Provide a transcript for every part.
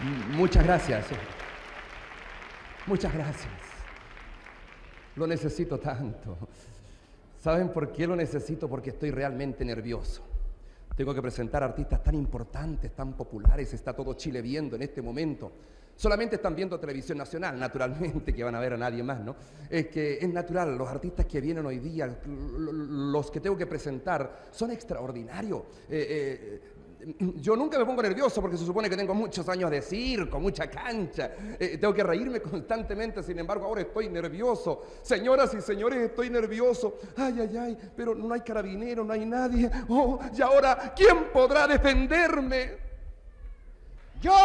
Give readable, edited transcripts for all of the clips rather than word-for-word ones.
Muchas gracias. Muchas gracias. Lo necesito tanto. ¿Saben por qué lo necesito? Porque estoy realmente nervioso. Tengo que presentar artistas tan importantes, tan populares. Está todo Chile viendo en este momento. Solamente están viendo televisión nacional, naturalmente, que van a ver a nadie más, ¿no? Es que es natural, los artistas que vienen hoy día, los que tengo que presentar, son extraordinarios. Yo nunca me pongo nervioso porque se supone que tengo muchos años de circo, mucha cancha. Tengo que reírme constantemente, sin embargo, ahora estoy nervioso. Señoras y señores, estoy nervioso. Ay, ay, ay, pero no hay carabinero, no hay nadie. Oh, y ahora, ¿quién podrá defenderme? ¡Yo!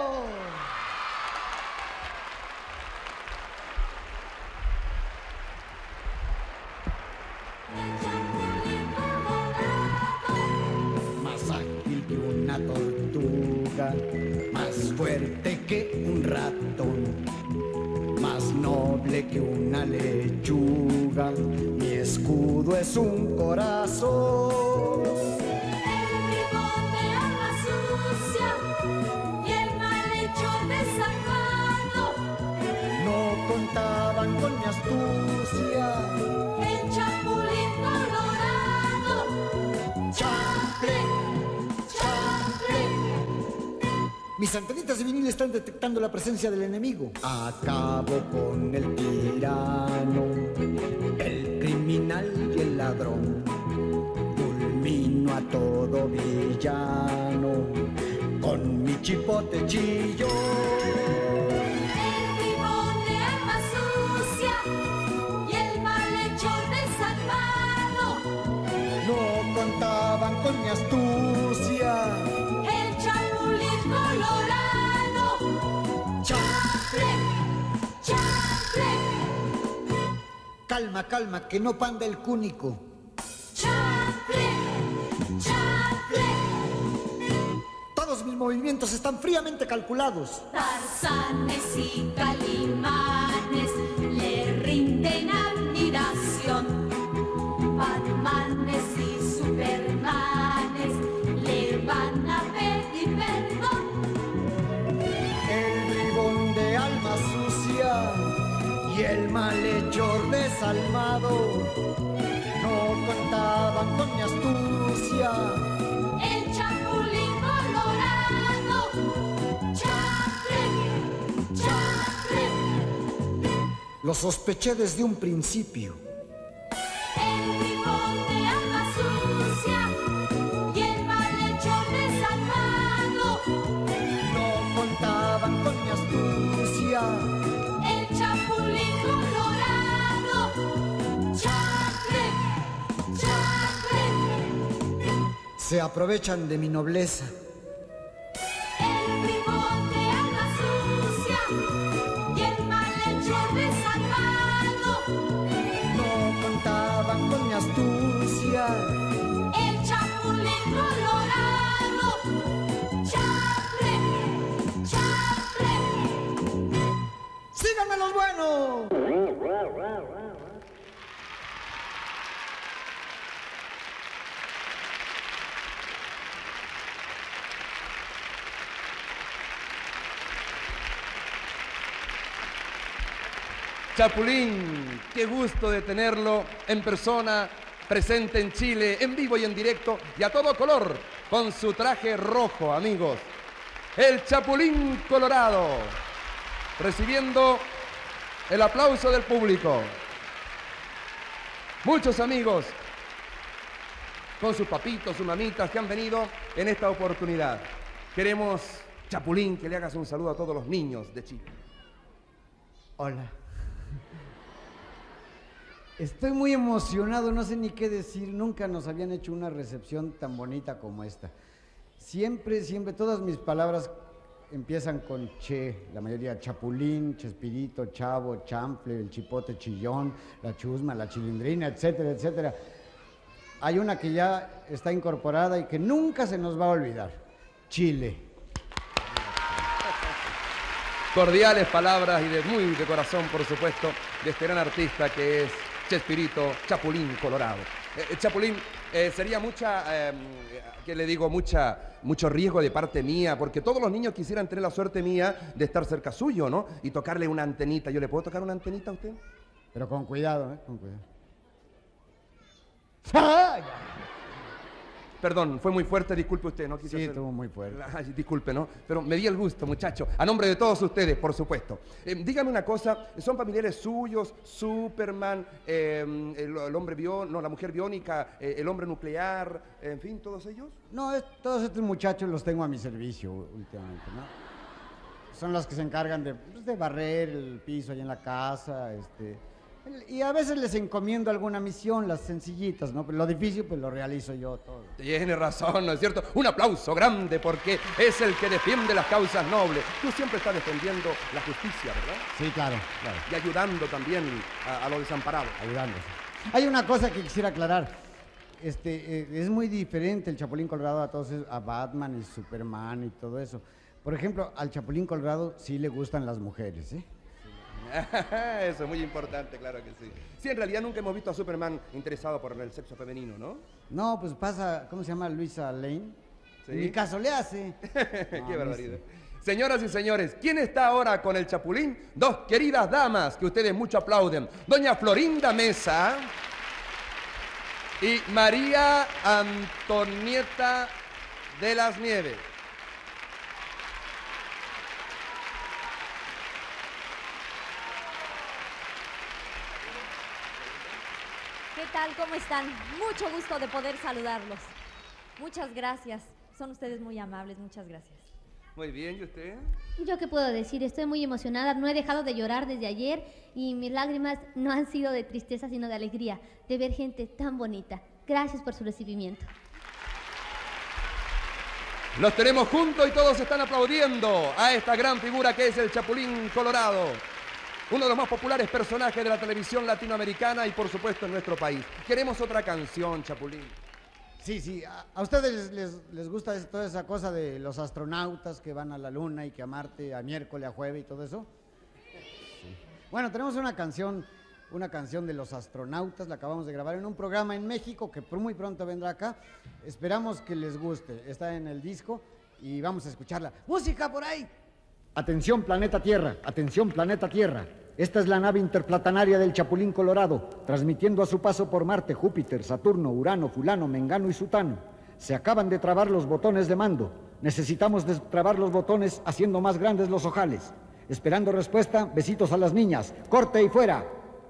Tortuga, más fuerte que un ratón, más noble que una lechuga, mi escudo es un corazón. El bribón de alma sucia y el malhechor desalmado No contaban con mi astucia, el chapulín colorado. ¡Chanfle! Mis antenitas de vinil están detectando la presencia del enemigo. Acabo con el tirano, el criminal y el ladrón. Fulmino a todo villano con mi chipote chillón. El bribón de alma sucia y el malhechor desalmado No contaban con mi astucia. el chapulín colorado. ¡Chanfle! ¡Chanfle! Calma, calma, que no panda el cúnico. ¡Chanfle! ¡Chanfle! Todos mis movimientos están fríamente calculados. Tarzanes y calimanes le rinden admiración. Batmanes y supermanes le van a pedir perdón. El bribón de alma sucia y el malhechor desalmado no contaban con mi astucia. El chapulín colorado. ¡Chanfle! ¡Chanfle! Lo sospeché desde un principio. El bribón de alma sucia y el malhechor desalmado No contaban con mi astucia. el chapulín colorado. ¡Chanfle! ¡Chanfle! Se aprovechan de mi nobleza. El bribón de alma sucia y el malhechor desalmado No contaban con mi astucia. el chapulín colorado. ¡Chanfle! ¡Chanfle! ¡Síganme los buenos! Chapulín, qué gusto de tenerlo en persona, presente en Chile, en vivo y en directo y a todo color, con su traje rojo, amigos. El Chapulín Colorado, recibiendo el aplauso del público. Muchos amigos, con sus papitos, sus mamitas que han venido en esta oportunidad. Queremos, Chapulín, que le hagas un saludo a todos los niños de Chile. Hola. Estoy muy emocionado, no sé ni qué decir. Nunca nos habían hecho una recepción tan bonita como esta. Siempre, todas mis palabras empiezan con che, la mayoría Chapulín, Chespirito, Chavo, Chanfle, el chipote chillón, la chusma, la chilindrina, etcétera, etcétera. Hay una que ya está incorporada y que nunca se nos va a olvidar: Chile. Cordiales palabras y muy de corazón, por supuesto, de este gran artista que es Chespirito Chapulín Colorado. Chapulín, sería ¿qué le digo? Mucho riesgo de parte mía, porque todos los niños quisieran tener la suerte mía de estar cerca suyo, ¿no? Y tocarle una antenita. ¿Yo le puedo tocar una antenita a usted? Pero con cuidado, ¿eh? Con cuidado. Perdón, fue muy fuerte, disculpe usted, no quise Sí, hacer- estuvo muy fuerte. Ay, disculpe, ¿no? Pero me di el gusto, muchacho. A nombre de todos ustedes, por supuesto. Dígame una cosa, ¿son familiares suyos? Superman, el hombre no, la mujer biónica, el hombre nuclear, en fin, todos ellos. No, todos estos muchachos los tengo a mi servicio últimamente, ¿no? Son los que se encargan de barrer el piso ahí en la casa, y a veces les encomiendo alguna misión, las sencillitas, ¿no? Pero lo difícil, pues lo realizo yo todo. Tiene razón, ¿no es cierto? Un aplauso grande porque es el que defiende las causas nobles. Tú siempre estás defendiendo la justicia, ¿verdad? Sí, claro, claro, Y ayudando también a los desamparados. ayudándolos. Hay una cosa que quisiera aclarar. Es muy diferente el Chapulín Colorado a todos a Batman y Superman y todo eso. Por ejemplo, al Chapulín Colorado sí le gustan las mujeres, ¿eh? Eso es muy importante, claro que sí. Sí, en realidad nunca hemos visto a Superman interesado por el sexo femenino, ¿no? No, pues pasa, ¿cómo se llama? Luisa Lane. Sí. En mi caso le hace. Qué barbaridad. Señoras y señores, ¿quién está ahora con el Chapulín? Dos queridas damas que ustedes mucho aplauden. Doña Florinda Mesa y María Antonieta de las Nieves. ¿Qué tal? ¿Cómo están? Mucho gusto de poder saludarlos. Muchas gracias. Son ustedes muy amables, muchas gracias. Muy bien, ¿y usted? ¿Yo qué puedo decir? Estoy muy emocionada, no he dejado de llorar desde ayer y mis lágrimas no han sido de tristeza, sino de alegría, de ver gente tan bonita. Gracias por su recibimiento. Los tenemos juntos y todos están aplaudiendo a esta gran figura que es el Chapulín Colorado. Uno de los más populares personajes de la televisión latinoamericana y por supuesto en nuestro país. Queremos otra canción, Chapulín. Sí, ¿a ustedes les gusta toda esa cosa de los astronautas que van a la luna y que a Marte, a miércoles, a jueves y todo eso? Sí. Bueno, tenemos una canción de los astronautas, la acabamos de grabar en un programa en México que muy pronto vendrá acá. Esperamos que les guste, está en el disco y vamos a escucharla. ¡Música por ahí! Atención planeta Tierra, atención planeta Tierra. Esta es la nave interplanetaria del Chapulín Colorado, transmitiendo a su paso por Marte, Júpiter, Saturno, Urano, Fulano, Mengano y Sutano. Se acaban de trabar los botones de mando. Necesitamos destrabar los botones haciendo más grandes los ojales. Esperando respuesta, besitos a las niñas. ¡Corte y fuera!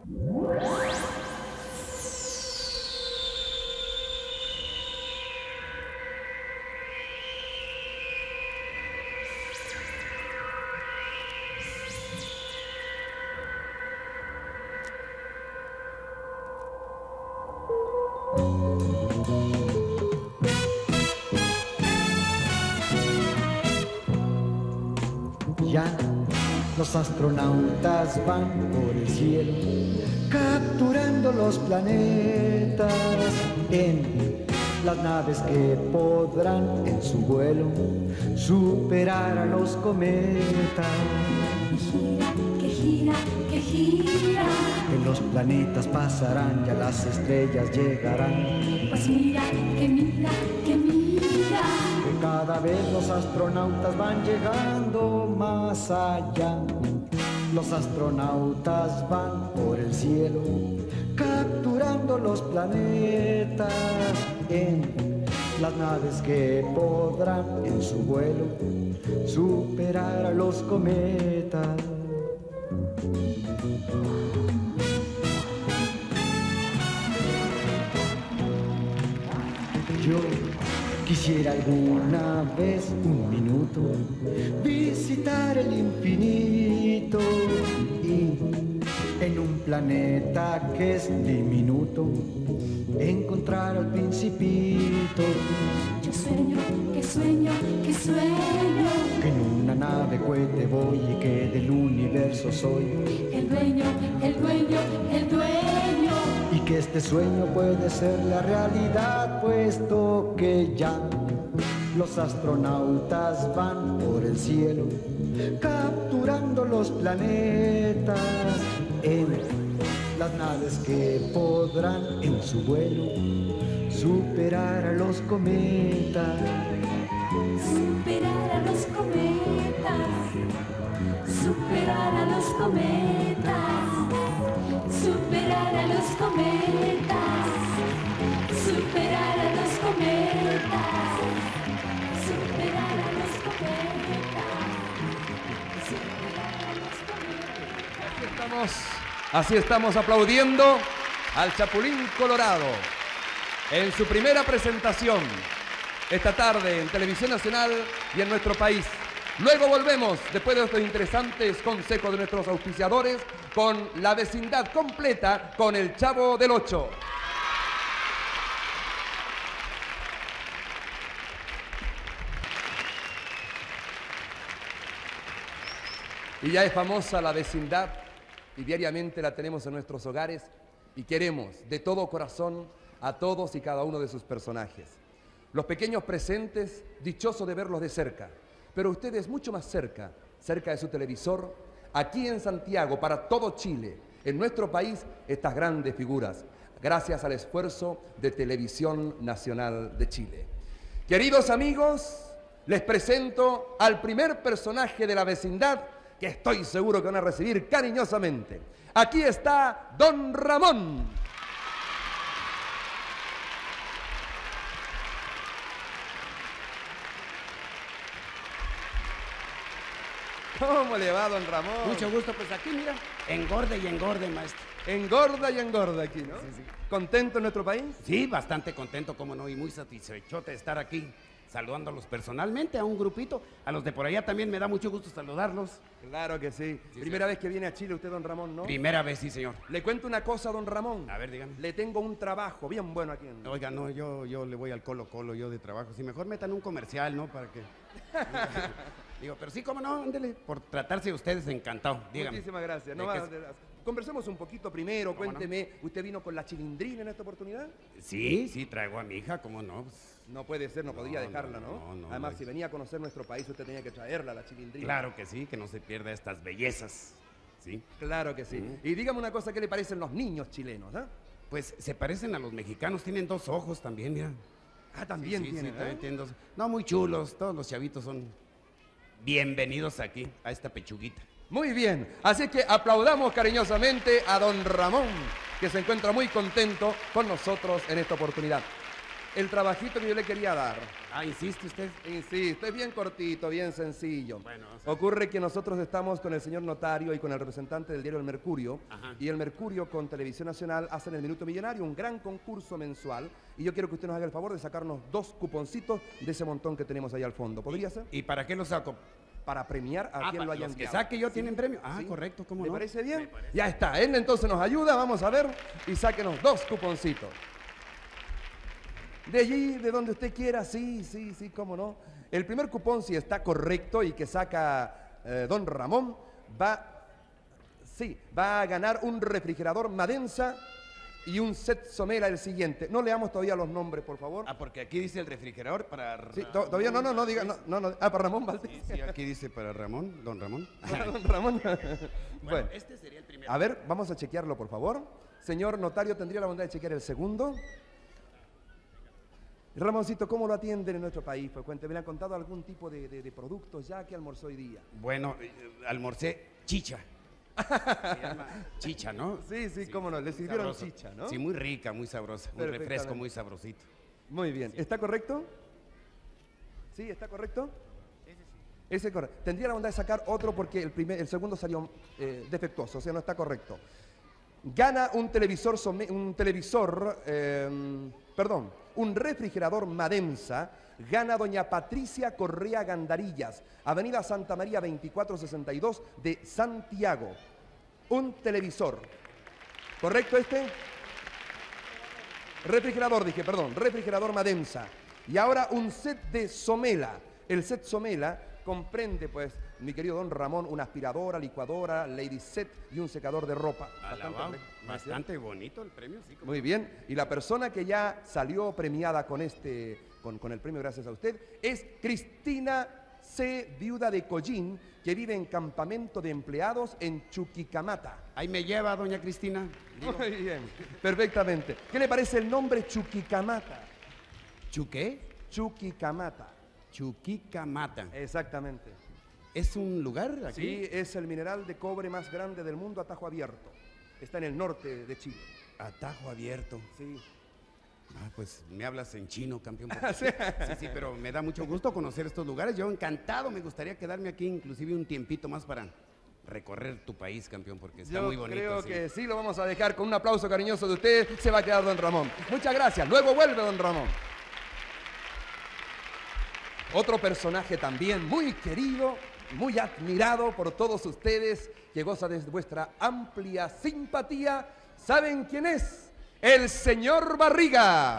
Ya los astronautas van por el cielo, capturando los planetas en las naves que podrán en su vuelo superar a los cometas. Que gira, que gira. Que los planetas pasarán, ya las estrellas llegarán. Pues mira, que mira, que mira. Que cada vez los astronautas van llegando más allá. Los astronautas van por el cielo, capturando los planetas en las naves que podrán en su vuelo superar a los cometas. Yo quisiera alguna vez un minuto visitar el infinito y en un planeta que es diminuto encontrar al Principito. Yo sueño, que sueño, que sueño. Que en una nave cohete voy y que del universo soy. El dueño, el dueño, el dueño. Y que este sueño puede ser la realidad, puesto que ya los astronautas van por el cielo, capturando los planetas en las naves que podrán en su vuelo superar a los cometas. Superar a los cometas, superar a los cometas, superar a los cometas, superar a los cometas, superar a los cometas, superar a los cometas. Así estamos aplaudiendo al Chapulín Colorado en su primera presentación esta tarde en Televisión Nacional y en nuestro país. Luego volvemos, después de estos interesantes consejos de nuestros auspiciadores, con la vecindad completa con el Chavo del Ocho. Y ya es famosa la vecindad y diariamente la tenemos en nuestros hogares y queremos de todo corazón a todos y cada uno de sus personajes. Los pequeños presentes, dichosos de verlos de cerca, pero ustedes mucho más cerca de su televisor, aquí en Santiago, para todo Chile, en nuestro país, estas grandes figuras, gracias al esfuerzo de Televisión Nacional de Chile. Queridos amigos, les presento al primer personaje de la vecindad que estoy seguro que van a recibir cariñosamente. Aquí está Don Ramón. ¿Cómo le va, Don Ramón? Mucho gusto, pues aquí, mira, engorde y engorde, maestro. Engorda y engorda aquí, ¿no? Sí. ¿Contento en nuestro país? Sí, bastante contento, cómo no, y muy satisfechote de estar aquí, saludándolos personalmente a un grupito. A los de por allá también me da mucho gusto saludarlos. Claro que sí. Primera vez que viene a Chile usted, Don Ramón, ¿no? Primera vez, sí, señor. Le cuento una cosa, Don Ramón. A ver, dígame. Le tengo un trabajo bien bueno aquí en... Oiga, no, yo le voy al Colo-Colo, yo de trabajo. Si mejor metan un comercial, ¿no? Para que... Digo, pero sí, cómo no, ándele. Por tratarse de ustedes, encantado. Dígame. Muchísimas gracias. ¿De No, qué conversemos un poquito primero. ¿Cómo no? Cuénteme, ¿usted vino con la chilindrina en esta oportunidad? Sí, traigo a mi hija, ¿cómo no? Pues, No puede ser, no podía dejarla, ¿no? no, Además, no. si venía a conocer nuestro país, usted tenía que traerla, la chilindrina. claro que sí, que no se pierda estas bellezas. Sí. Claro que sí. Y dígame una cosa, ¿qué le parecen los niños chilenos, Pues se parecen a los mexicanos, tienen 2 ojos también, mira. Ah, también Sí, tienen, también tienen 2. No, muy chulos, todos los chavitos son bienvenidos aquí, a esta pechuguita. Muy bien, así que aplaudamos cariñosamente a Don Ramón, que se encuentra muy contento con nosotros en esta oportunidad. El trabajito que yo le quería dar, Ah, ¿insiste usted? insisto, es bien cortito, bien sencillo. Bueno, o sea- Ocurre que nosotros estamos con el señor notario y con el representante del diario El Mercurio, Ajá. y El Mercurio con Televisión Nacional hacen el Minuto Millonario, un gran concurso mensual, y yo quiero que usted nos haga el favor de sacarnos 2 cuponcitos de ese montón que tenemos ahí al fondo. ¿Podría ser? ¿Y para qué lo saco? Para premiar a quien lo haya los que enviado. saque yo tienen premio. Ah, correcto, ¿cómo ¿Le no? parece bien? Me parece. Ya está, él entonces nos ayuda, vamos a ver, y sáquenos 2 cuponcitos. De allí, de donde usted quiera, sí, cómo no. El primer cupón, si está correcto y que saca Don Ramón, va a ganar un refrigerador Madensa y un set Somela el siguiente. No leamos todavía los nombres, por favor. Ah, porque aquí dice el refrigerador para... Sí, todavía no diga, no. Ah, para Ramón Valdés. Sí, aquí dice para Ramón, don Ramón. Don Ramón. Bueno, este sería el primero. a ver, vamos a chequearlo, por favor. Señor notario, ¿tendría la bondad de chequear el segundo? Ramoncito, ¿cómo lo atienden en nuestro país? Pues cuénteme, ¿le han contado algún tipo de productos ya que almorzó hoy día? Bueno, almorcé chicha. Se llama chicha, ¿no? Sí, cómo no, le sirvieron sabroso. chicha, ¿no? Sí, muy rica, muy sabrosa. Un Perfectamente. refresco muy sabrosito. Muy bien, ¿está correcto? ¿Sí, está correcto? Ese es correcto. Tendría la bondad de sacar otro porque el segundo salió defectuoso, o sea, no está correcto. Gana un refrigerador Madensa, gana doña Patricia Correa Gandarillas, Avenida Santa María 2462 de Santiago. Un televisor. ¿Correcto este? Refrigerador Madensa. Y ahora un set de Somela. El set Somela comprende, pues, mi querido Don Ramón, una aspiradora, licuadora, lady set y un secador de ropa. Alabado. Bastante Bastante bonito el premio, sí. Muy bien. Y la persona que ya salió premiada con el premio gracias a usted es Cristina C, viuda de Collín, que vive en campamento de empleados en Chuquicamata. Ahí me lleva, doña Cristina. Digo, Muy bien, perfectamente. ¿Qué le parece el nombre Chuquicamata? ¿Chuqué? Chuquicamata. Chuquicamata. Exactamente. ¿Es un lugar aquí? Sí, es el mineral de cobre más grande del mundo a tajo abierto. Está en el norte de Chile. Atajo abierto. Sí. Ah, pues me hablas en chino, campeón. Sí. Sí, pero me da mucho gusto conocer estos lugares. Yo encantado, me gustaría quedarme aquí inclusive un tiempito más para recorrer tu país, campeón, porque está Yo muy bonito. creo sí. que sí, lo vamos a dejar con un aplauso cariñoso de usted. Se va a quedar don Ramón. Muchas gracias. Luego vuelve don Ramón. Otro personaje también muy querido, muy admirado por todos ustedes, que goza de vuestra amplia simpatía. ¿Saben quién es? El señor Barriga.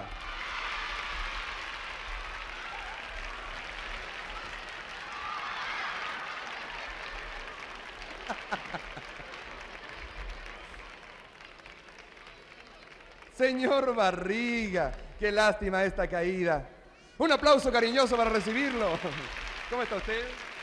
Señor Barriga, qué lástima esta caída. Un aplauso cariñoso para recibirlo. ¿Cómo está usted?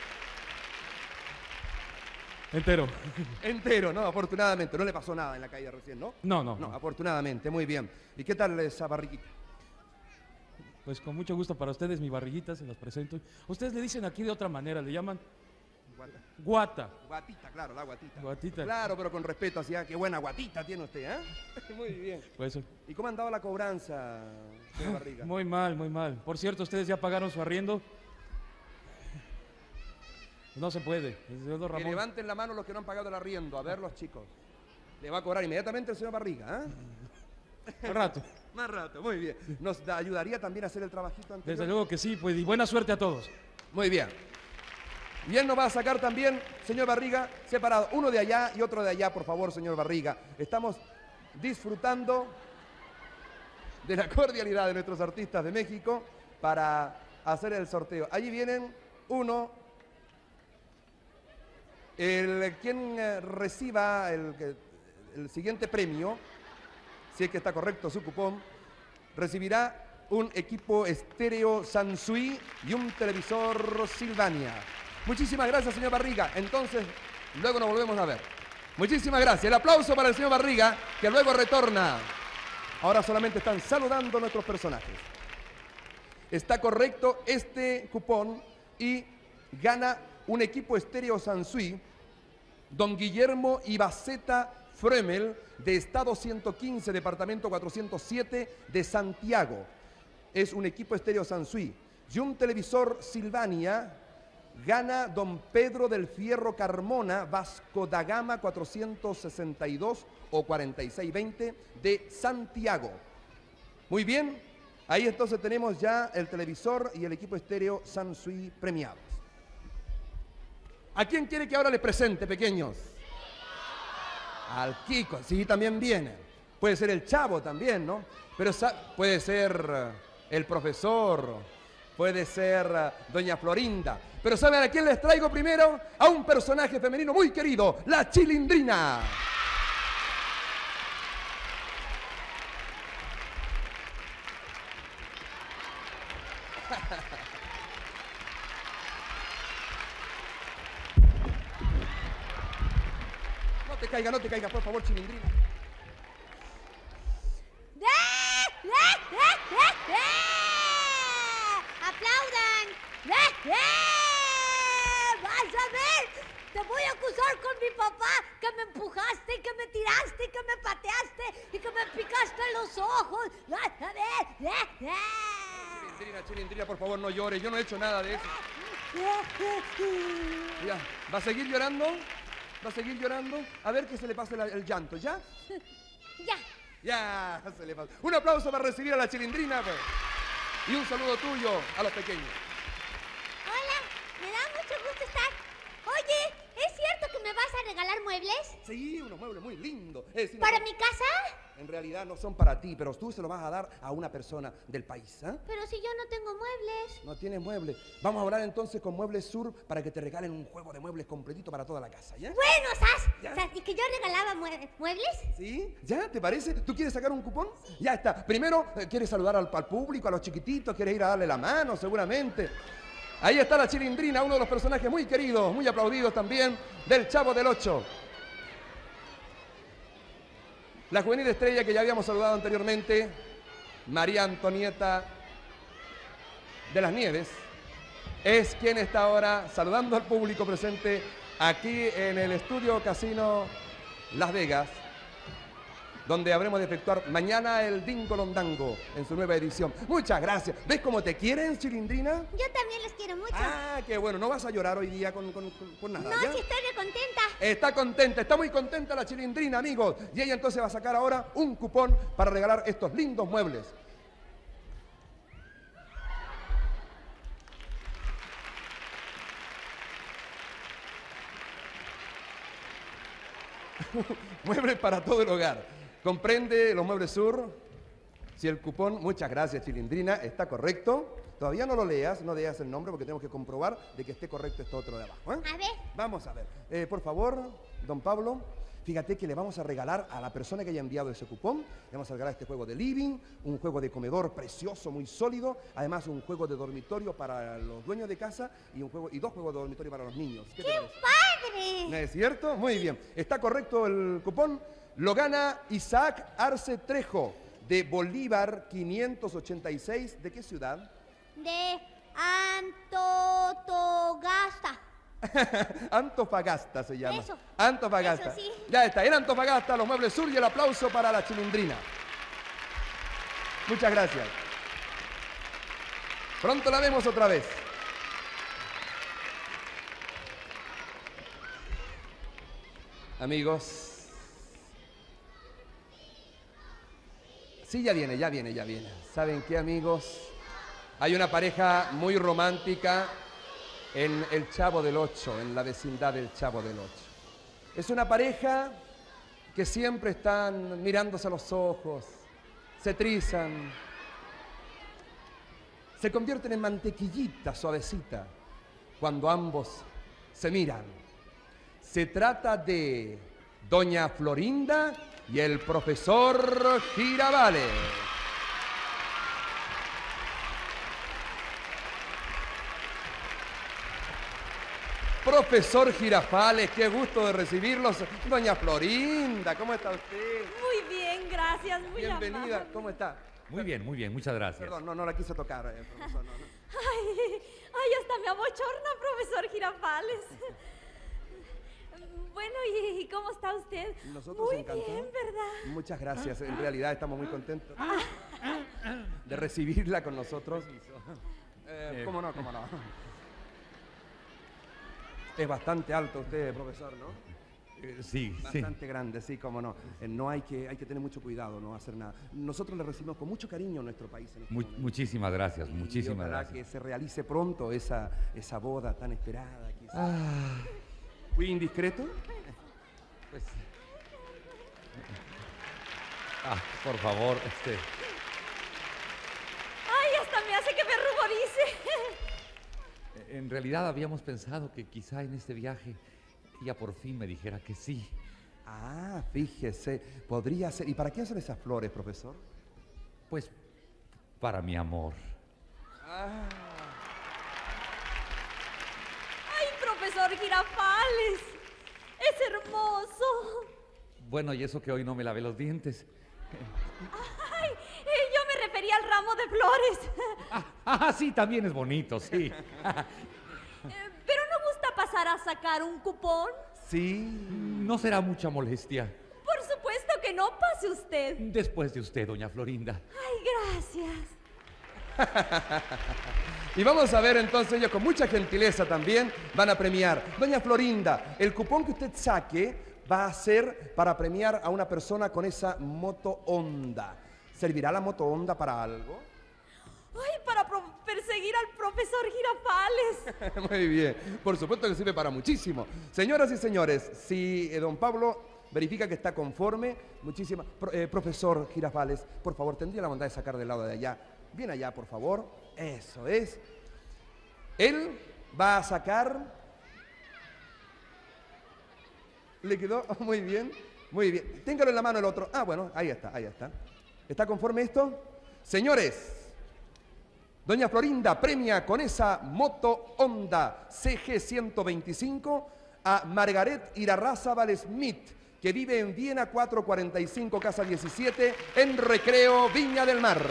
Entero. Entero, ¿no? Afortunadamente. No le pasó nada en la caída recién, ¿no? No, no, No, no. afortunadamente, muy bien. ¿Y qué tal esa barriguita? Pues con mucho gusto para ustedes, mi barriguita, se los presento. Ustedes le dicen aquí de otra manera, le llaman guata. Guatita, claro, la guatita. Guatita. Claro, pero con respeto hacia qué buena guatita tiene usted, ¿eh? Muy bien. Pues, ¿Y cómo ha andado la cobranza, señor Barriga? muy mal, muy mal. Por cierto, ¿ustedes ya pagaron su arriendo? No se puede. El señor Don Que Ramón. levanten la mano los que no han pagado el arriendo. A ver, los chicos. Le va a cobrar inmediatamente el señor Barriga, ¿eh? Un rato. Más rato, muy bien. ¿Nos ayudaría también a hacer el trabajito anterior? Desde luego que sí, pues, y buena suerte a todos. Muy bien. Bien, nos va a sacar también, señor Barriga, separado. Uno de allá y otro de allá, por favor, señor Barriga. Estamos disfrutando de la cordialidad de nuestros artistas de México para hacer el sorteo. Allí vienen uno. Quien reciba el siguiente premio, si es que está correcto su cupón, recibirá un equipo estéreo Sansui y un televisor Silvania. Muchísimas gracias, señor Barriga. Entonces, luego nos volvemos a ver. Muchísimas gracias. El aplauso para el señor Barriga, que luego retorna. Ahora solamente están saludando nuestros personajes. Está correcto este cupón y gana un equipo estéreo Sansui, don Guillermo Ibaceta Frömel, de Estado 115, Departamento 407 de Santiago. Es un equipo estéreo Sansui. Y un televisor Silvania gana don Pedro del Fierro Carmona, Vasco da Gama 462 o 4620 de Santiago. Muy bien, ahí entonces tenemos ya el televisor y el equipo estéreo Sansui premiados. ¿A quién quiere que ahora les presente, pequeños? Al Kiko, sí, también viene. Puede ser el Chavo también, ¿no? Pero puede ser el profesor, puede ser doña Florinda. Pero ¿saben a quién les traigo primero? A un personaje femenino muy querido, la Chilindrina. No te caiga, por favor, Chilindrina. ¡Aplaudan! ¡Vas a ver! Te voy a acusar con mi papá que me empujaste, que me tiraste, que me pateaste y que me picaste los ojos. ¡Vas a ver! Chilindrina, por favor, no llores. Yo no he hecho nada de eso. Ya, ¿va a seguir llorando? ¿Va a seguir llorando? A ver que se le pase el llanto, ¿ya? Ya. Ya, se le pasa. Un aplauso para recibir a la Chilindrina, pues. Y un saludo tuyo a los pequeños. Hola, me da mucho gusto estar. Oye, ¿es cierto que me vas a regalar muebles? Sí, unos muebles muy lindos. Sí, ¿Para mi casa? En realidad no son para ti, pero tú se los vas a dar a una persona del país, ¿eh? Pero si yo no tengo muebles. No tienes muebles. Vamos a hablar entonces con Muebles Sur para que te regalen un juego de muebles completito para toda la casa, ¿ya? Bueno, ¿Ya? ¿Y que yo regalaba muebles? ¿Sí? ¿Ya? ¿Te parece? ¿Tú quieres sacar un cupón? Ya está. Primero, ¿quieres saludar al público, a los chiquititos? ¿Quieres ir a darle la mano, seguramente? Ahí está la Chilindrina, uno de los personajes muy queridos, muy aplaudidos también, del Chavo del Ocho. La juvenil estrella que ya habíamos saludado anteriormente, María Antonieta de las Nieves, es quien está ahora saludando al público presente aquí en el Estudio Casino Las Vegas, donde habremos de efectuar mañana el Dingo Londango en su nueva edición. Muchas gracias. ¿Ves cómo te quieren, Chilindrina? Yo también les quiero mucho. Ah, qué bueno. ¿No vas a llorar hoy día con nada? No, ¿ya? sí estoy re contenta. Está contenta, está muy contenta la Chilindrina, amigos. Y ella entonces va a sacar ahora un cupón para regalar estos lindos muebles. Muebles para todo el hogar. Comprende los Muebles Sur. Si el cupón, muchas gracias Chilindrina, está correcto. Todavía no lo leas, no leas el nombre porque tenemos que comprobar de que esté correcto este otro de abajo. ¿Eh? A ver. Vamos a ver. Por favor, don Pablo, fíjate que le vamos a regalar a la persona que haya enviado ese cupón, le vamos a regalar este juego de living, un juego de comedor precioso, muy sólido, además un juego de dormitorio para los dueños de casa y dos juegos de dormitorio para los niños. ¿Qué te parece? ¡Padre! ¿No es cierto? Muy bien. Está correcto el cupón. Lo gana Isaac Arce Trejo, de Bolívar 586. ¿De qué ciudad? De Antofagasta. Antofagasta se llama. Eso. Antofagasta. Eso sí. Ya está, en Antofagasta, los Muebles Sur y el aplauso para la Chilindrina. Muchas gracias. Pronto la vemos otra vez. Amigos. Sí, ya viene. ¿Saben qué, amigos? Hay una pareja muy romántica en el Chavo del Ocho, en la vecindad del Chavo del Ocho. Es una pareja que siempre están mirándose a los ojos, se trizan, se convierten en mantequillita suavecita cuando ambos se miran. Se trata de Doña Florinda y el profesor Girafales. Profesor Girafales, qué gusto de recibirlos. Doña Florinda, ¿cómo está usted? Muy bien, gracias, muy Bienvenida, amable. ¿cómo está? Muy bien, muchas gracias. Perdón, no la quise tocar, profesor. No. Ay, hasta me abochorna, profesor Girafales. Bueno, ¿y cómo está usted? Nosotros muy encantados. bien, ¿verdad? Muchas gracias, en realidad estamos muy contentos de recibirla con nosotros. ¿Cómo no? Es bastante alto usted, profesor, ¿no? Sí, Bastante grande, sí, cómo no. No hay que tener mucho cuidado, no hacer nada. Nosotros le recibimos con mucho cariño en nuestro país. En este momento. Muchísimas gracias, Y muchísimas ojalá gracias. que se realice pronto esa boda tan esperada. ¿Fui indiscreto? Pues, por favor, Ay, hasta me hace que me ruborice. en realidad habíamos pensado que quizá en este viaje ella por fin me dijera que sí. Ah, fíjese, podría ser. ¿Y para qué son esas flores, profesor? Pues para mi amor. Ay, profesor Girafales, es hermoso. Bueno, y eso que hoy no me lavé los dientes. Ay, yo me refería al ramo de flores. Sí, también es bonito, sí. ¿Pero no gusta pasar a sacar un cupón? Sí. No será mucha molestia. Por supuesto que no, pase usted. Después de usted, doña Florinda. Ay, gracias. Y vamos a ver entonces, ellos con mucha gentileza también van a premiar. Doña Florinda, el cupón que usted saque va a ser para premiar a una persona con esa moto Honda. ¿Servirá la moto Honda para algo? Ay, para perseguir al profesor Girafales. Muy bien, por supuesto que sirve para muchísimo. Señoras y señores, si don Pablo verifica que está conforme, muchísimas... profesor Girafales, por favor, tendría la bondad de sacar del lado de allá. Bien allá, por favor. Eso es. Él va a sacar... ¿Le quedó? Muy bien, muy bien. Téngalo en la mano el otro. Bueno, ahí está, ahí está. ¿Está conforme esto? Señores, Doña Florinda premia con esa moto Honda CG 125 a Margaret Irarrázaval Smith, que vive en Viena 445, casa 17, en Recreo, Viña del Mar.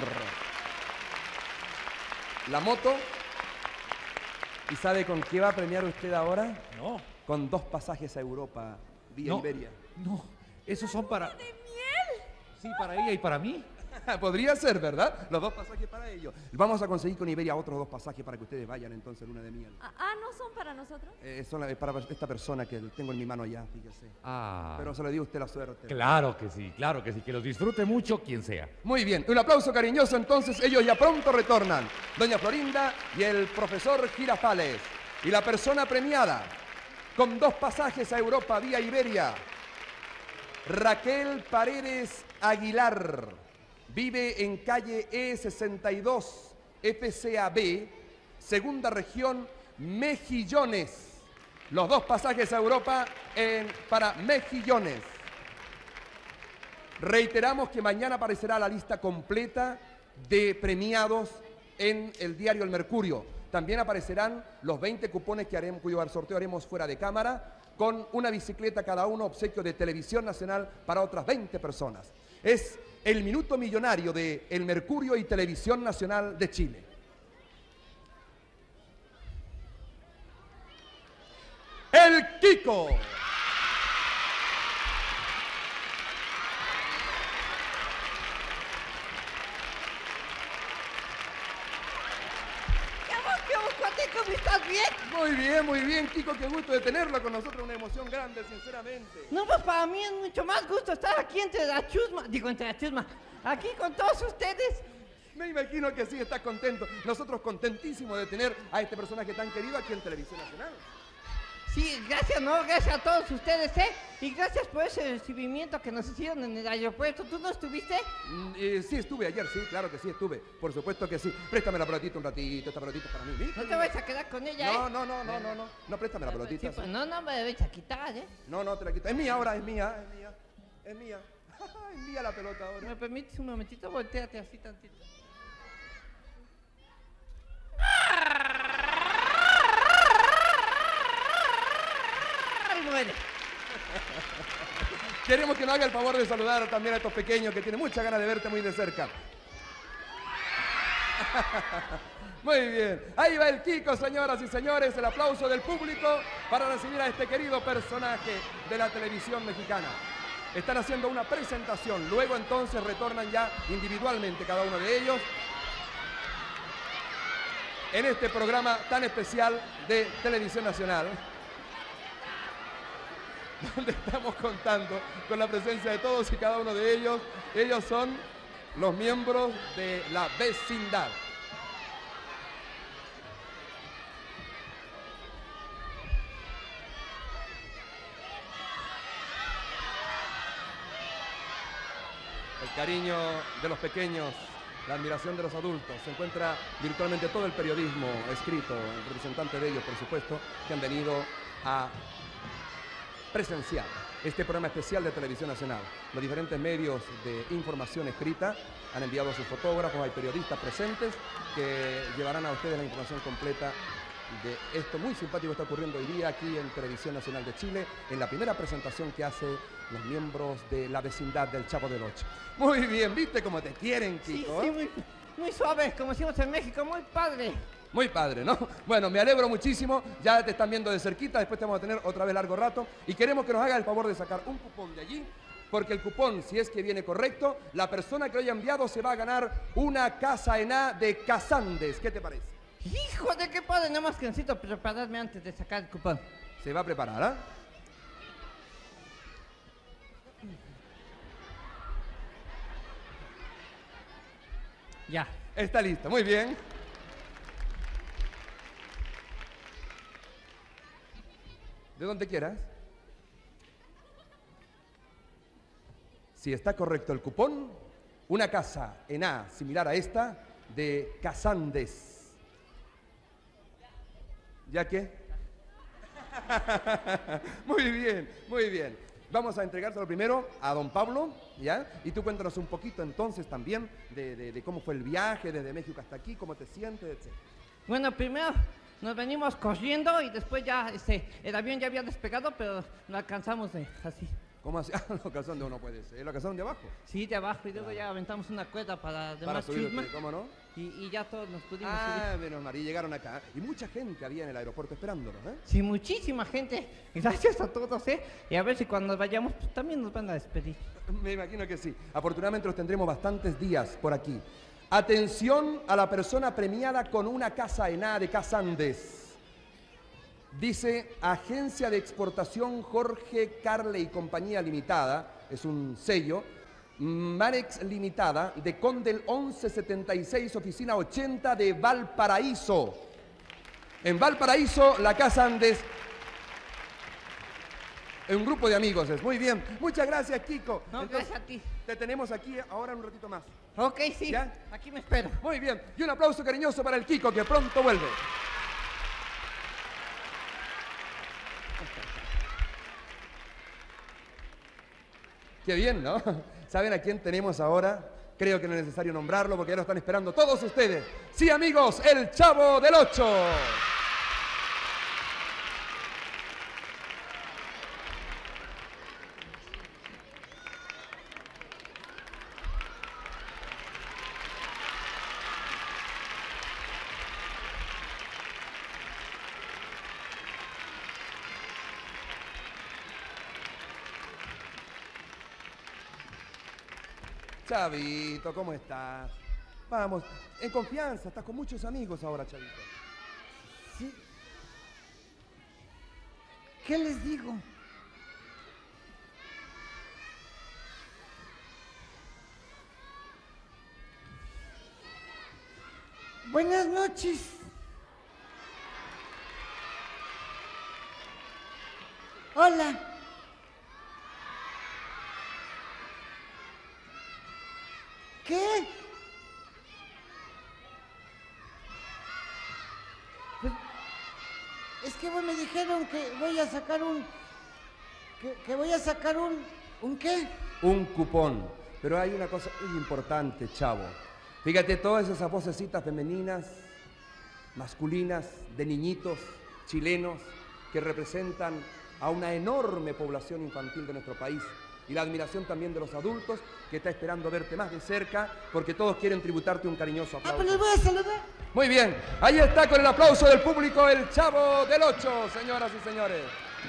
La moto. ¿Y sabe con qué va a premiar usted ahora? No. Con 2 pasajes a Europa, vía No, Iberia. no, esos son para... ¿De miel? Sí, para ella y para mí. Podría ser, ¿verdad? Los 2 pasajes para ellos. Vamos a conseguir con Iberia otros 2 pasajes para que ustedes vayan entonces luna de miel. ¿No son para nosotros? Son para esta persona que tengo en mi mano allá, fíjese. Ah. Pero se le dio a usted la suerte. Claro que sí, que los disfrute mucho quien sea. Muy bien, un aplauso cariñoso entonces, ellos ya pronto retornan. Doña Florinda y el profesor Girafales. Y la persona premiada con 2 pasajes a Europa vía Iberia, Raquel Paredes Aguilar. Vive en calle E62, FCAB, segunda región, Mejillones. Los 2 pasajes a Europa para Mejillones. Reiteramos que mañana aparecerá la lista completa de premiados en el diario El Mercurio. También aparecerán los 20 cupones que haremos, cuyo sorteo haremos fuera de cámara, con una bicicleta cada uno, obsequio de Televisión Nacional para otras 20 personas. Es el minuto millonario de El Mercurio y Televisión Nacional de Chile. El Kiko. ¿Cómo estás? ¿Bien? Muy bien, Kiko, qué gusto de tenerlo con nosotros, una emoción grande, sinceramente. No, pues para mí es mucho más gusto estar aquí entre la chusma, aquí con todos ustedes. Me imagino que sí, estás contento. Nosotros contentísimos de tener a este personaje tan querido aquí en Televisión Nacional. Sí, gracias a todos ustedes, y gracias por ese recibimiento que nos hicieron en el aeropuerto. ¿Tú no estuviste? Sí, estuve ayer, sí, claro que sí estuve, por supuesto que sí. Préstame la pelotita un ratito, esta pelotita es para mí. No te vas a quedar con ella, No, préstame la pelotita. Sí, pues no me vais a quitar, No, te la quito. Es mía ahora, es mía. Es mía la pelota ahora. ¿Me permites un momentito? Voltéate así tantito. Muere. Queremos que nos haga el favor de saludar también a estos pequeños que tienen muchas ganas de verte muy de cerca. Muy bien. Ahí va el Kiko, señoras y señores. El aplauso del público para recibir a este querido personaje de la televisión mexicana. Están haciendo una presentación. Luego entonces retornan ya individualmente cada uno de ellos en este programa tan especial de Televisión Nacional, donde estamos contando con la presencia de todos y cada uno de ellos. Ellos son los miembros de la vecindad. El cariño de los pequeños, la admiración de los adultos. Se encuentra virtualmente todo el periodismo escrito, el representante de ellos, por supuesto, que han venido a presenciar este programa especial de Televisión Nacional. Los diferentes medios de información escrita han enviado a sus fotógrafos, hay periodistas presentes que llevarán a ustedes la información completa de esto muy simpático que está ocurriendo hoy día aquí en Televisión Nacional de Chile, en la primera presentación que hace los miembros de la vecindad del Chavo del Ocho. Muy bien, ¿viste cómo te quieren, Kiko? Sí, muy suave, como decimos en México, muy padre. Muy padre, ¿no? Bueno, me alegro muchísimo, ya te están viendo de cerquita, después te vamos a tener otra vez largo rato y queremos que nos haga el favor de sacar un cupón de allí, porque el cupón, si es que viene correcto, la persona que lo haya enviado se va a ganar una casa en A de Casandes. ¿Qué te parece? Hijo de qué padre, nada más que necesito prepararme antes de sacar el cupón. ¿Se va a preparar, ah? Ya. Está listo, muy bien. De donde quieras. Si está correcto el cupón, una casa en A similar a esta de Casandes. ¿Ya qué? Muy bien, muy bien. Vamos a entregárselo primero a don Pablo, ¿ya? Y tú cuéntanos un poquito entonces también de cómo fue el viaje desde México hasta aquí, cómo te sientes, etc. Bueno, primero nos venimos corriendo y después ya el avión ya había despegado, pero lo alcanzamos así. ¿Cómo así? Ah, la ocasión de uno puede ser. ¿La ocasión de abajo? Sí, de abajo, y luego ya aventamos una cuerda para demás subirte, chisme. ¿cómo no? Y ya todos nos pudimos Ah, subir. menos mal, y llegaron acá. Y mucha gente había en el aeropuerto esperándonos, ¿eh? Sí, muchísima gente. Gracias a todos, ¿eh? Y a ver si cuando nos vayamos, pues también nos van a despedir. Me imagino que sí. Afortunadamente los tendremos bastantes días por aquí. Atención a la persona premiada con una casa ENA de Casa Andes. Dice Agencia de Exportación Jorge Carle y Compañía Limitada, es un sello, Marex Limitada, de Condel 1176, oficina 80 de Valparaíso. En Valparaíso, la Casa Andes. Un grupo de amigos es. Muy bien. Muchas gracias, Kiko. No, Entonces, gracias a ti. te tenemos aquí ahora un ratito más. Ok, sí. ¿Ya? Aquí me espero. Muy bien. Y un aplauso cariñoso para el Kiko, que pronto vuelve. Qué bien, ¿no? ¿Saben a quién tenemos ahora? Creo que no es necesario nombrarlo porque ya lo están esperando todos ustedes. Sí, amigos, el Chavo del Ocho. Chavito, ¿cómo estás? Vamos, en confianza, estás con muchos amigos ahora, Chavito. Sí. ¿Qué les digo? Buenas noches. Hola. ¿Qué? Pues, es que me dijeron que voy a sacar un... Que voy a sacar ¿Un qué? Un cupón. Pero hay una cosa muy importante, Chavo. Fíjate, todas esas vocecitas femeninas, masculinas, de niñitos chilenos, que representan a una enorme población infantil de nuestro país. Y la admiración también de los adultos, que está esperando verte más de cerca, porque todos quieren tributarte un cariñoso aplauso. Ah, pues les voy a saludar. Muy bien, ahí está con el aplauso del público el Chavo del Ocho, señoras y señores.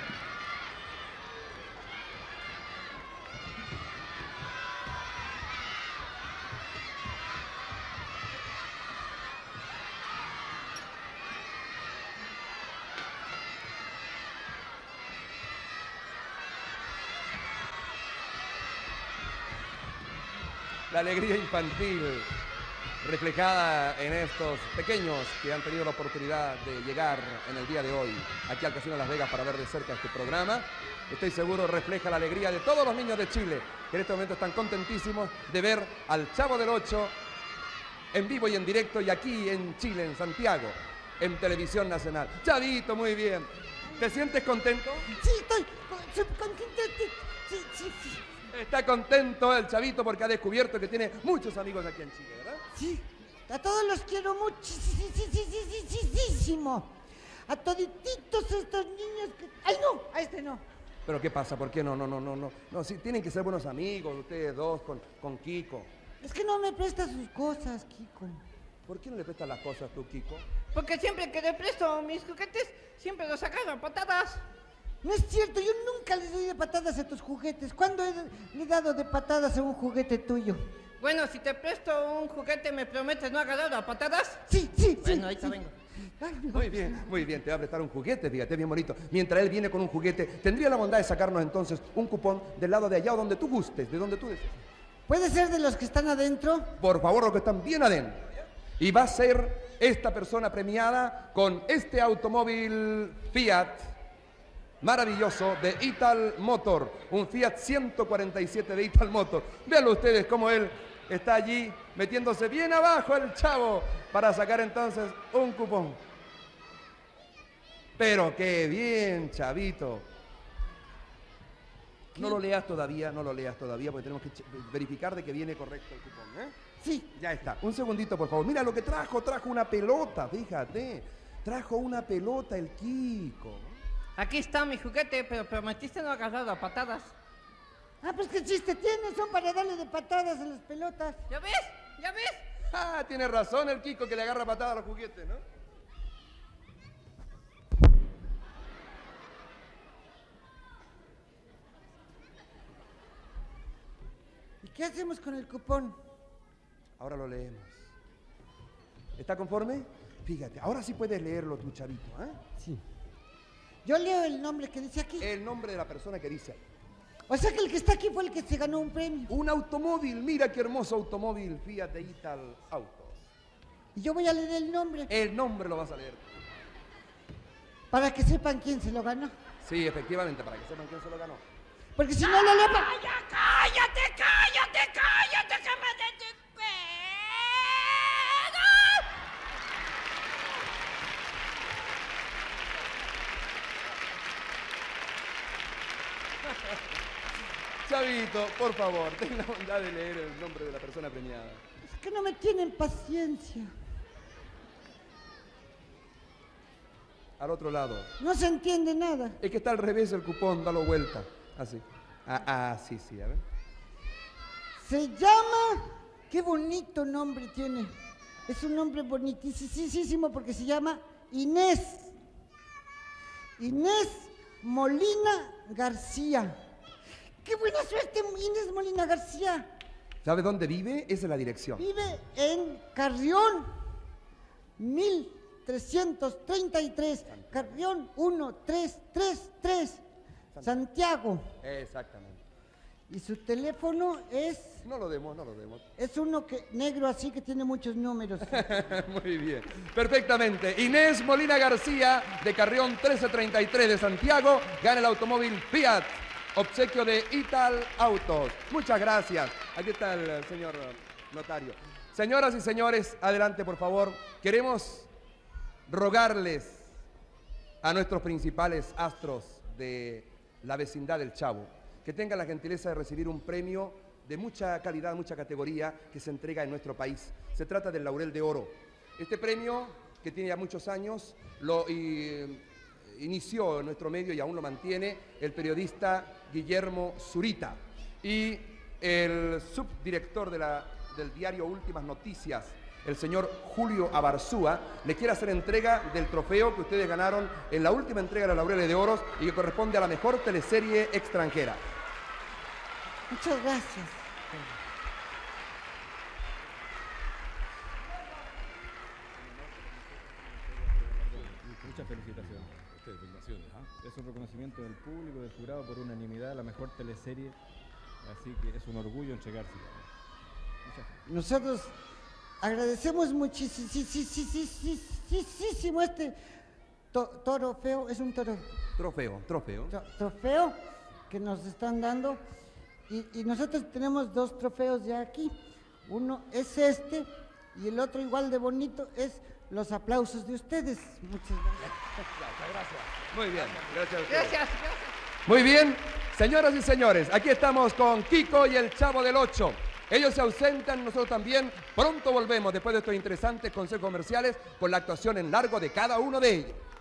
La alegría infantil reflejada en estos pequeños que han tenido la oportunidad de llegar en el día de hoy aquí al Casino Las Vegas para ver de cerca este programa. Estoy seguro refleja la alegría de todos los niños de Chile que en este momento están contentísimos de ver al Chavo del Ocho en vivo y en directo y aquí en Chile, en Santiago, en Televisión Nacional. Chavito, muy bien. ¿Te sientes contento? Sí, estoy contento. Sí. Está contento el Chavito porque ha descubierto que tiene muchos amigos aquí en Chile, ¿verdad? Sí, a todos los quiero muchísimo. A todititos estos niños que... ¡Ay, no! A este no. ¿Pero qué pasa? ¿Por qué no? No, sí, tienen que ser buenos amigos, ustedes dos, con Kiko. Es que no me presta sus cosas, Kiko. ¿Por qué no le prestas las cosas tú, Kiko? Porque siempre que le presto mis juguetes, siempre los agarran patadas. No es cierto, yo nunca les doy de patadas a tus juguetes. ¿Cuándo le he dado de patadas a un juguete tuyo? Bueno, si te presto un juguete, ¿me prometes no agarrarlo a patadas? Sí. Bueno, ahorita vengo. Muy bien, te va a prestar un juguete, fíjate, bien bonito. Mientras él viene con un juguete, tendría la bondad de sacarnos entonces un cupón del lado de allá o donde tú gustes, de donde tú desees. ¿Puede ser de los que están adentro? Por favor, los que están bien adentro. Y va a ser esta persona premiada con este automóvil Fiat maravilloso de Ital Motor, un Fiat 147 de Ital Motor. Véanlo ustedes cómo él está allí metiéndose bien abajo el Chavo para sacar entonces un cupón. Pero qué bien, Chavito. No lo leas todavía, porque tenemos que verificar de que viene correcto el cupón, ¿eh? Sí. Ya está. Un segundito, por favor. Mira lo que trajo una pelota, fíjate. Trajo una pelota el Kiko. Aquí está mi juguete, pero prometiste no agarrarlo a patadas. Ah, pues qué chiste tiene, son para darle de patadas a las pelotas. ¿Ya ves? ¿Ya ves? Ah, tiene razón el Kiko que le agarra patada a los juguetes, ¿no? ¿Y qué hacemos con el cupón? Ahora lo leemos. ¿Está conforme? Fíjate, ahora sí puedes leerlo tu chavito, ¿eh? Sí. Yo leo el nombre que dice aquí. El nombre de la persona que dice ahí. O sea que el que está aquí fue el que se ganó un premio. Un automóvil, mira qué hermoso automóvil, Fiat Ital Autos. Y yo voy a leer el nombre. El nombre lo vas a leer. Para que sepan quién se lo ganó. Sí, efectivamente, para que sepan quién se lo ganó. Porque si no lo leo... ¡Cállate, que me desespero! Chavito, por favor, ten la bondad de leer el nombre de la persona premiada. Es que no me tienen paciencia. Al otro lado. No se entiende nada. Es que está al revés el cupón, dalo vuelta. Así. Sí, a ver. Se llama... Qué bonito nombre tiene. Es un nombre bonitísimo porque se llama Inés. Inés Molina García. ¡Qué buena suerte, Inés Molina García! ¿Sabe dónde vive? Esa es la dirección. Vive en Carrión 1333. Carrión 1333. Santiago. Exactamente. Y su teléfono es... No lo demos. Es uno negro así que tiene muchos números. Muy bien. Perfectamente. Inés Molina García, de Carrión 1333 de Santiago, gana el automóvil Fiat. Obsequio de Ital Autos. Muchas gracias. Aquí está el señor notario. Señoras y señores, adelante por favor. Queremos rogarles a nuestros principales astros de la vecindad del Chavo que tengan la gentileza de recibir un premio de mucha calidad, mucha categoría que se entrega en nuestro país. Se trata del Laurel de Oro. Este premio, que tiene ya muchos años, lo inició en nuestro medio y aún lo mantiene el periodista Guillermo Zurita y el subdirector del diario Últimas Noticias, el señor Julio Abarzúa, le quiere hacer entrega del trofeo que ustedes ganaron en la última entrega de los Laureles de Oro y que corresponde a la mejor teleserie extranjera. Muchas gracias. Muchas felicitaciones. Felicitaciones, ¿ah? Es un reconocimiento del público, del jurado por unanimidad, la mejor teleserie. Así que es un orgullo entregarse. Nosotros agradecemos muchísimo este toro feo. Es un Trofeo. trofeo que nos están dando. Y nosotros tenemos dos trofeos ya aquí. Uno es este y el otro igual de bonito es los aplausos de ustedes. Muchas gracias. Muy bien, gracias a ustedes. Gracias. Muy bien, señoras y señores, aquí estamos con Kiko y el Chavo del 8. Ellos se ausentan, nosotros también. Pronto volvemos después de estos interesantes consejos comerciales con la actuación en largo de cada uno de ellos.